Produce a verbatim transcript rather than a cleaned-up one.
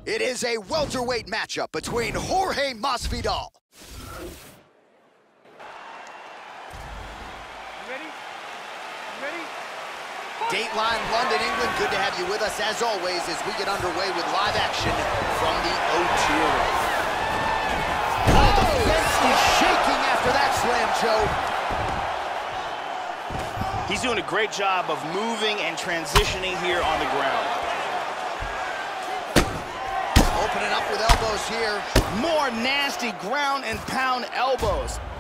It is a welterweight matchup between Jorge Masvidal. Ready? Ready? Dateline, London, England. Good to have you with us, as always, as we get underway with live action from the O two arena. Oh, the fence is shaking after that slam, Joe. He's doing a great job of moving and transitioning here on the ground. Opening up with elbows here. More nasty ground and pound elbows.